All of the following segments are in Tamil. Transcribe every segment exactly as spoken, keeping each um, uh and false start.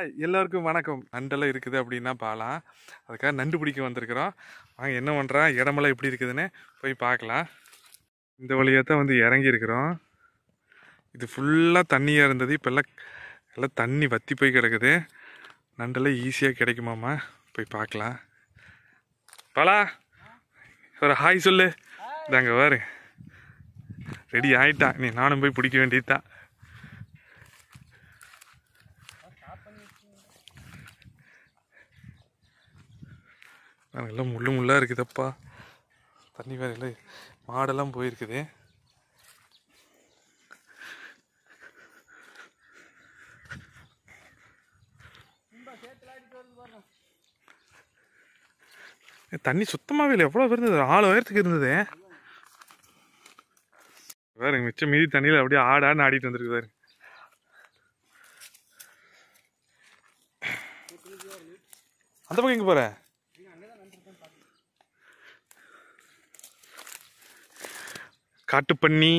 ஹாய் எல்லாருக்கும் வணக்கம். நண்டெல்லாம் இருக்குது அப்படின்னா பாலாம், அதுக்காக நண்டு பிடிக்க வந்திருக்கிறோம். வாங்க என்ன பண்ணுறான், இடமெல்லாம் எப்படி இருக்குதுன்னு போய் பார்க்கலாம். இந்த வழியாக தான் வந்து இறங்கி இருக்கிறோம். இது ஃபுல்லாக தண்ணியாக இருந்தது, இப்போ எல்லாம் எல்லாம் தண்ணி வற்றி போய் கிடக்குது. நண்டெல்லாம் ஈஸியாக கிடைக்குமாம்மா, போய் பார்க்கலாம். பாலா ஒரு ஹாய் சொல்லு. இதாங்க வாரு, ரெடி ஆகிட்டான். நீ நானும் போய் பிடிக்க வேண்டியது தான். எல்லாம் முள்ளு முள்ளாக இருக்குதப்பா. தண்ணி வேற இல்லை, மாடெல்லாம் போயிருக்குது. தண்ணி சுத்தமாகவே இல்லை, எவ்வளோ இருந்தது, ஆளு உயரத்துக்கு இருந்தது. வேற மிச்சம் மீதி தண்ணியில் அப்படியே ஆடான்னு ஆடிட்டு வந்துருக்கு வேறு. அந்த பக்கம் எங்கே போகிற? காட்டுப்பன்னி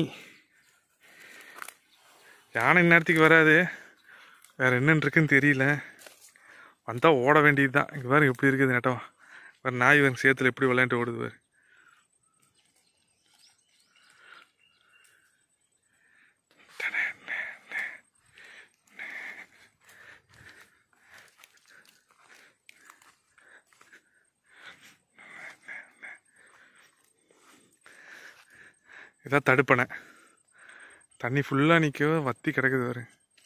யானை இந்நேரத்துக்கு வராது, வேற என்னன்னு இருக்குன்னு தெரியல. வந்தால் ஓட வேண்டியது தான். இங்கே வேறு எப்படி இருக்குது நட்டம், வேறு நாய் வேறு சேத்துல எப்படி விளையாண்டு ஓடுது வேறு. இதான் தடுப்பணை, தண்ணி ஃபுல்லாக நிற்க வத்தி கிடக்குது வேறு.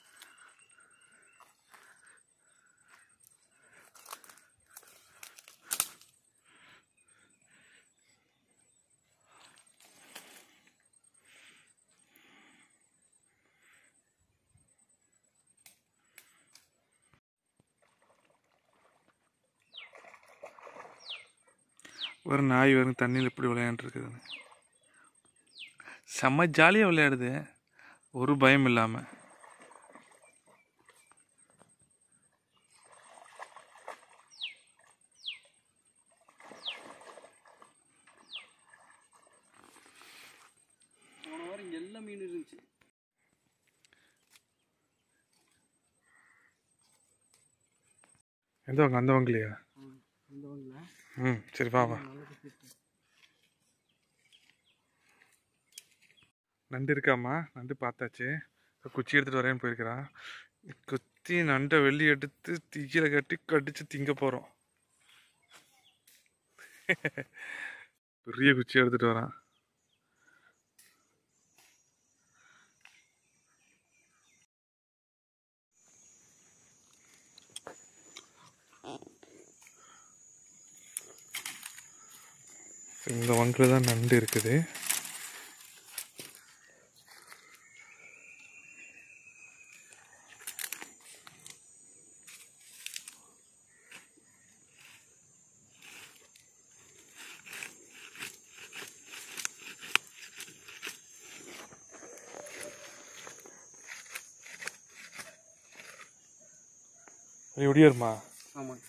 ஒரு நாய் வரும் தண்ணியில் எப்படி விளையாண்டுருக்குது. செம்ம ஜாலியாக விளையாடுது, ஒரு பயம் இல்லாமல். எல்லா மீன் இருந்துச்சு. எந்த வாங்க, அந்த வாங்கலையா? ம் சரி வா வா. நண்டு இருக்காம்மா, நண்டு பார்த்தாச்சு. குச்சி எடுத்துகிட்டு வரேன்னு போயிருக்கிறான். குத்தி நண்டை வெளி எடுத்து தீயில கட்டி கடிச்சு திங்க போகிறோம். பெரிய குச்சி எடுத்துகிட்டு வரான். இந்த வங்கில் தான் நண்டு இருக்குது. எப்படியாருமா? ஆமாம்,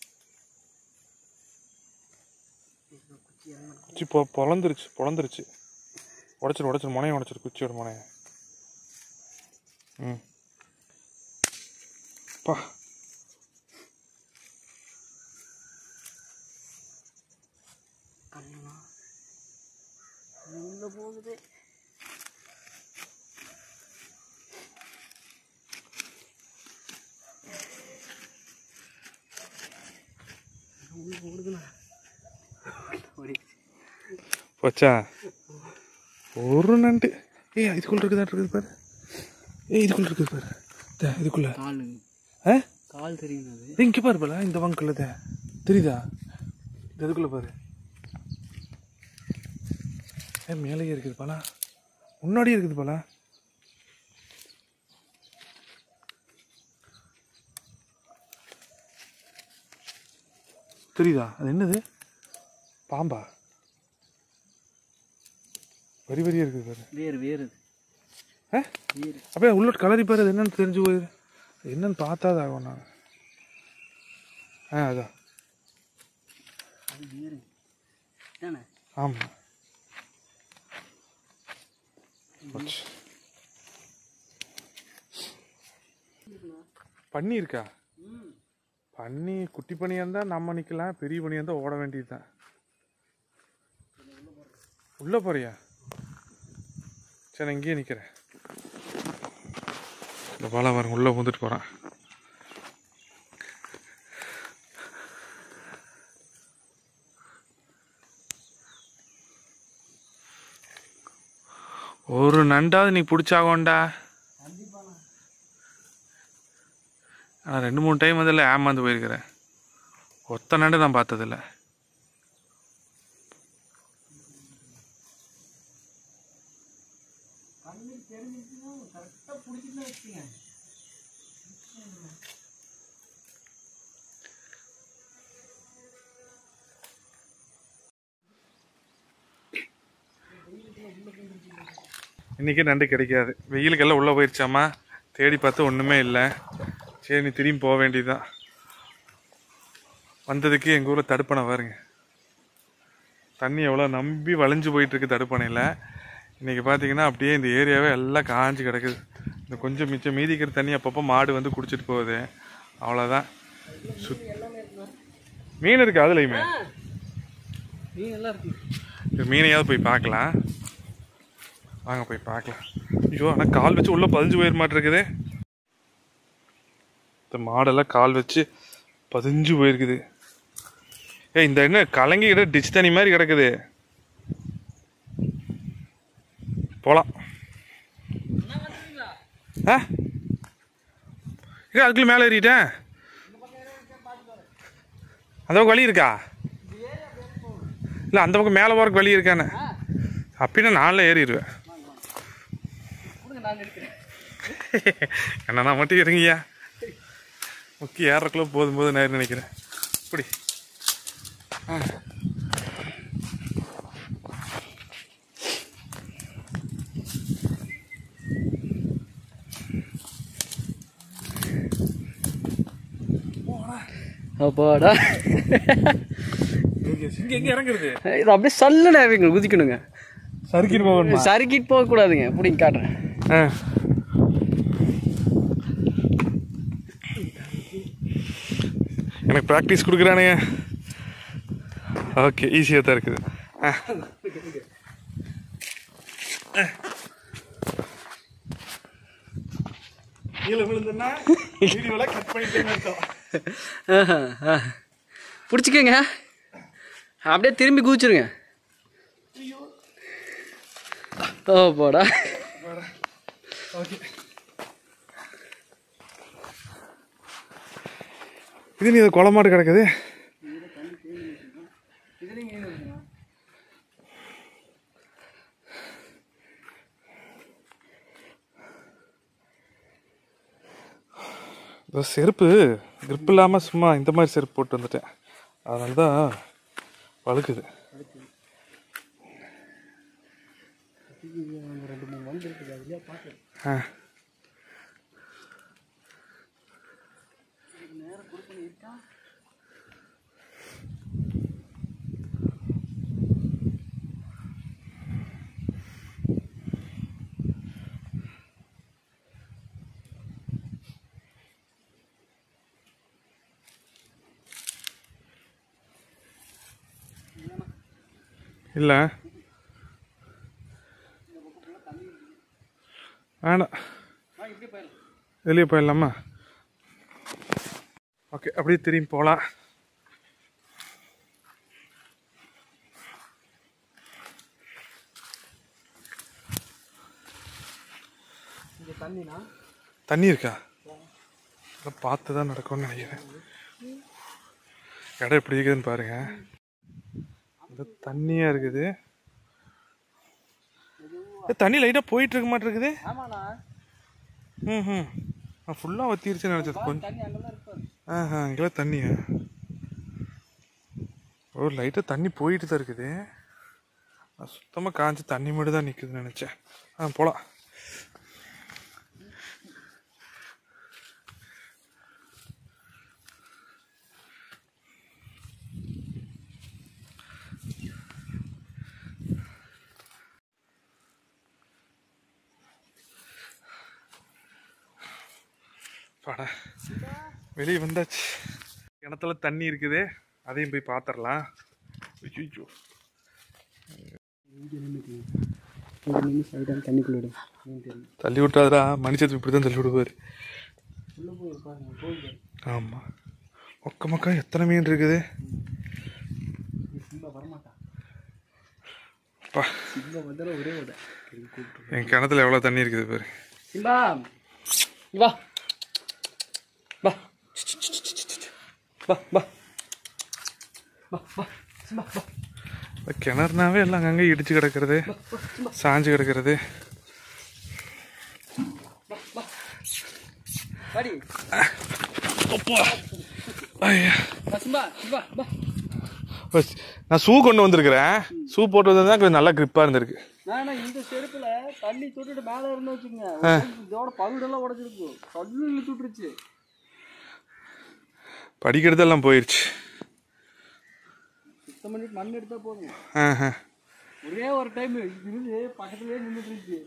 குச்சி பொ பொழந்துருச்சு பொழந்துருச்சு உடச்சிரு உடச்சிரு முனையை உடச்சிரு, குச்சியோட முனையை. ம் பா போகுது. போச்சா ஒரு நண்டு. ஏய் இதுக்குள்ள இருக்குதா, இருக்குது பாரு. ஏய் இதுக்குள்ள இருக்குது பாரு, இதுக்குள்ள கால். ஆ கால் தெரியுது. இங்கே பாரு பாலா, இந்த வங்குள்ள தெரியுதா, இதுக்குள்ள பாரு. ஏன் மேலேயே இருக்குது பாலா, முன்னாடியே இருக்குது பாலா. தெரியுதா, அது என்னது, பாம்பா? வரி வரியா இருக்குது பாரு. வேறு வேறு ஆ அப்படியே உள்ள கலரி பாரு, அது என்னன்னு தெரிஞ்சு போயிரு. என்னன்னு பார்த்தா அது ஆகும். நான் ஆ அதான் ஆமாம். பண்ணி இருக்கா? பன்னி குட்டி பனியாக இருந்தால் நம்ம நிற்கலாம், பெரிய பனியாக இருந்தால் ஓட வேண்டியது தான். உள்ளே போறியா? சரி, இங்கேயே நிற்கிறேன். இந்த பாலா பாருங்க, உள்ளே வந்துட்டு போகிறான். ஒரு நண்டாவது நீ பிடிச்சாகோண்டா. நான் ரெண்டு மூணு டைம் அதில் ஏமாந்து போயிருக்கிறேன். ஒத்த நண்டு நான் பார்த்ததில்ல. இன்றைக்கி நண்டு கிடைக்காது, வெயிலுக்கெல்லாம் உள்ளே போயிடுச்சாமா. தேடி பார்த்து ஒன்றுமே இல்லை. சரி, நீ திரும்பி போக வேண்டியதுதான். வந்ததுக்கு எங்கள் ஊரில் தடுப்பணை பாருங்க, தண்ணி எவ்வளோ நம்பி வளைஞ்சு போயிட்டுருக்கு தடுப்பணையில். இன்றைக்கி பார்த்தீங்கன்னா அப்படியே இந்த ஏரியாவே எல்லாம் காஞ்சி கிடக்குது. இந்த கொஞ்சம் மிச்சம் மீதிக்கிற தண்ணி அப்பப்போ மாடு வந்து குடிச்சிட்டு போகுது, அவ்வளோதான். சு மீன் இருக்குது அதுலேயுமே. மீனையாவது போய் பார்க்கலாம், வாங்க போய் பார்க்கலாம். ஐயோ, ஆனால் கால் வச்சு உள்ளே பதிஞ்சு போயிட மாட்டிருக்குது. இந்த மாடெல்லாம் கால் வச்சு பதிஞ்சு போயிருக்குது. ஏ, இந்த என்ன கலங்கி கிட்ட டிச் தண்ணி மாதிரி கிடக்குது. போகலாம். ஆ ஏ, அதுக்குள்ளே மேலே ஏறிட்டேன். அந்த பக்கம் வழி இருக்கா? இல்லை, அந்த பக்கம் மேலே போகிறக்கு வழி இருக்கானே. அப்படின்னா நானில் ஏறிடுவேன். என்ன நான் மட்டும் இருங்கய்யா, முக்கிய ஏறக்குள்ள போதும் போது நான் நினைக்கிறேன். இப்படி அப்பாடா, எங்க இறங்குறது? இது அப்படியே சல்லுன்னு இறங்க குதிக்கணுங்க. சறுக்கிட்டு போகணும். சறுக்கிட்டு போக கூடாதுங்க. பிடிங்க காட்டுறேன். எனக்கு ப்ராக்டிஸ் கொடுக்குறானுங்க. ஓகே, ஈஸியாக தான் இருக்குது. கீழே விழுந்துன்னா வீடியோலாம் கட் பண்ணிட்டேன்னு அர்த்தம். பிடிச்சிக்கங்க, அப்படியே திரும்பி குதிச்சிருங்க. ஓ போடா. ஓகே, இது நீ குளமாடு கிடக்குது. செருப்பு கிரிப் இல்லாமல் சும்மா இந்த மாதிரி செருப்பு போட்டு வந்துட்டேன், அதனால தான் வழுக்குது. ஆ இல்லை வேணாம், வெளியே போயிடலாமா? ஓகே, அப்படியே திரும்பி போகலாம். தண்ணி இருக்கா? பார்த்து தான் நடக்கும்னு நினைக்கிறேன். இடம் எப்படி இருக்குதுன்னு பாருங்க. தண்ணியா இருக்குது. தண்ணி லைட்டா போயிட்டு இருக்க மாட்டிருக்குது. ம் ம் நான் ஃபுல்லாக வத்திருச்சுன்னு நினச்சது. கொஞ்சம் ஆஹா, இங்கெல்லாம் தண்ணியா? ஒரு லைட்டாக தண்ணி போயிட்டு தான் இருக்குது. நான் சுத்தமாக காஞ்சி தண்ணி மட்டும் தான் நிற்குதுன்னு நினச்சேன். ஆ போகலாம். வெளியே வந்தாச்சு. கிணத்துல தண்ணி இருக்குது, அதையும் போய் பார்த்துடலாம். ஐயோ தள்ளி விட்டாதரா, மனுஷத்து இப்படி தான் தள்ளி விடுவார். ஆமாம், மொக்க மக்கா எத்தனை மீன் இருக்குது. என் கிணத்துல எவ்வளோ தண்ணி இருக்குது பாரு. கிணறுனாவே எல்லாம் அங்கங்கே இடிச்சு கிடக்கிறது, சாஞ்சு கிடக்கிறது. நான் ஷூ கொண்டு வந்திருக்கிறேன். ஷூ போட்டு வந்தா கொஞ்சம் நல்லா கிரிப்பா இருந்திருக்கு. இந்த செருப்புல தண்ணி தொட்டுட்டு மேல இருந்து வச்சுக்கோங்க, இதோட பகுடெல்லாம் உடஞ்சிருக்கு. கல்லு இழுத்து விட்டுருச்சு, படிக்கிறதெல்லாம் போயிடுச்சு. சுத்தம் பண்ணிட்டு மண் எடுத்தா போதும். ஒரே ஒரு டைம் இருந்து பக்கத்துலயே நின்றுட்டு இருந்துச்சு.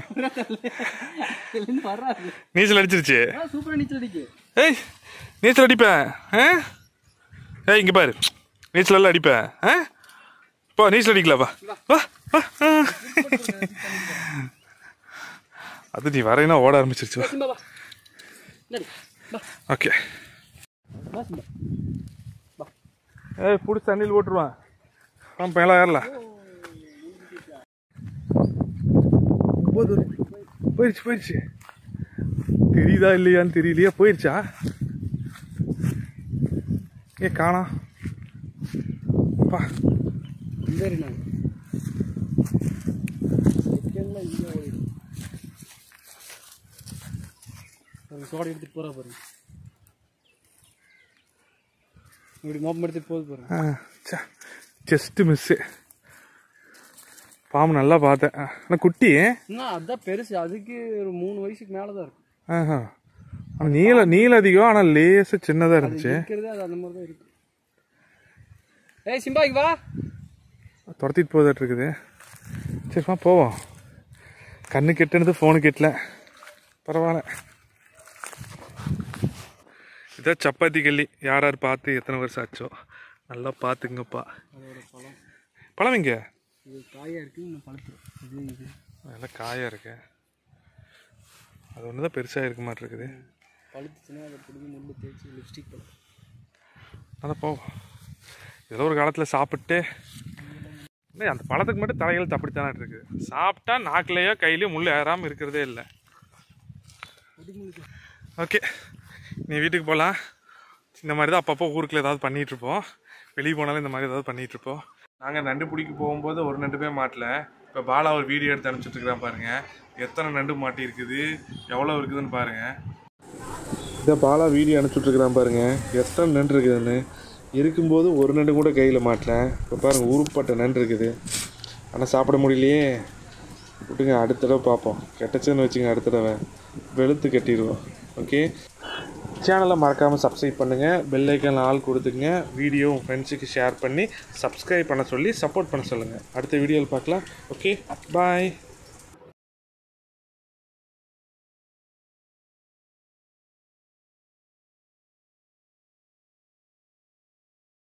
வராது, நீச்சல் அடிச்சிருச்சு. சூப்பரா நீச்சல் அடிக்கு. ஏய் நீச்சல் அடிப்பேன். ஏய் இங்க பாரு, நீச்சல் எல்லாம் அடிப்பேன். போ நீச்சல் அடிக்கலப்பா. வா வா. அது நீ வரையினா ஓட ஆரம்பிச்சிருச்சு. ஓகே. ஏய் பிடிச்சி தண்ணியில் போட்டுருவான். ஆ மேலே ஏறலாம். போயிடுச்சு போயிடுச்சு. தெரியுதா இல்லையான்னு தெரியலையா, போயிடுச்சா? ஏ காணா பா. சோடை எடுத்துட்டு போறா பாருங்க, இப்படி மோப்பம் எடுத்துட்டு போகுது பாருங்க. Just miss. பாம்பு நல்லா பார்த்தேன். ஆனால் குட்டி அதான் பெருசு, அதுக்கு ஒரு மூணு வயசுக்கு மேலதான் இருக்கு. ஆஹா, ஆனால் நீள நீள அதிகம், ஆனால் லேசு சின்னதாக இருந்துச்சு. அது அந்த மாதிரி தான் இருக்கு. ஏய் சிம்பாய்க்கு வா. துரத்திட்டு போதாட்டு இருக்குது. சரிப்பா போவோம். கண்ணு கெட்டுனது ஃபோனு கெட்டல, பரவாயில்ல. இதான் சப்பாத்தி கல்லி. யார் யார் பார்த்து எத்தனை வருஷம் ஆச்சோ நல்லா பார்த்துங்கப்பா. பழம் இங்கே இது காயாக இருக்கு, இன்னும் பழுத்துரும். இது இது நல்லா காயாக இருக்கு. அது ஒன்று தான் பெருசாக இருக்க மாதிரி இருக்குது. பழுத்துச்சுன்னா அதை பிடிச்சி முள்ளு தேய்ச்சி லிப்ஸ்டிக் பழம். அதான் போவோம். ஏதோ ஒரு காலத்தில் சாப்பிட்டு இல்லை, அந்த பழத்துக்கு மட்டும் தலைகள் அப்படித்தானே இருக்குது. சாப்பிட்டா நாக்கிலையோ கையிலையோ முள் ஏறாமல் இருக்கிறதே இல்லை. ஓகே, நீ வீட்டுக்கு போகலாம். இந்த மாதிரி தான் அப்பப்போ ஊருக்குள்ள ஏதாவது பண்ணிகிட்ருப்போம். வெளியே போனாலும் இந்த மாதிரி ஏதாவது பண்ணிகிட்ருப்போம். நாங்கள் நண்டு பிடிக்க போகும்போது ஒரு நண்டு போய் மாட்டல. இப்போ பாலா ஒரு வீடியோ எடுத்து அனுப்பிச்சிட்ருக்குறான் பாருங்கள். எத்தனை நண்டு மாட்டி இருக்குது, எவ்வளோ இருக்குதுன்னு பாருங்கள். இதை பாலா வீடியோ அனுப்பிச்சுட்ருக்குறான் பாருங்கள், எத்தனை நண்டு இருக்குதுன்னு. இருக்கும்போது ஒரு நண்டு கூட கையில் மாட்டல. இப்போ பாருங்கள் ஊருப்பட்ட நண்டு இருக்குது. ஆனால் சாப்பிட முடியலையே. விட்டுங்க, அடுத்த தடவை பார்ப்போம். கெட்டச்சுன்னு வச்சுங்க, அடுத்த தடவை வெளுத்து கட்டிடுவோம். ஓகே, சேனலை மறக்காமல் சப்ஸ்கிரைப் பண்ணுங்கள். பெல் ஐக்கான் ஆல் கொடுத்துங்க. வீடியோ உங்கள் ஃப்ரெண்ட்ஸுக்கு ஷேர் பண்ணி சப்ஸ்கிரைப் பண்ண சொல்லி சப்போர்ட் பண்ண சொல்லுங்கள். அடுத்த வீடியோவில் பார்க்கலாம். ஓகே, பாய்.